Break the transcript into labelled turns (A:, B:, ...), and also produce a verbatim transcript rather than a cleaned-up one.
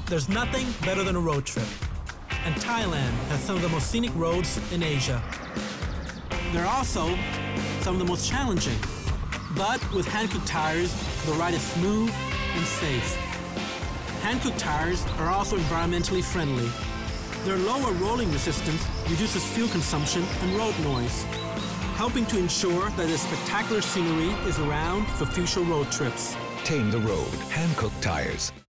A: There's nothing better than a road trip, and Thailand has some of the most scenic roads in Asia. They're also some of the most challenging, but with Hankook Tires, the ride is smooth and safe. Hankook Tires are also environmentally friendly. Their lower rolling resistance reduces fuel consumption and road noise, helping to ensure that the spectacular scenery is around for future road trips.
B: Tame the road. Hankook Tires.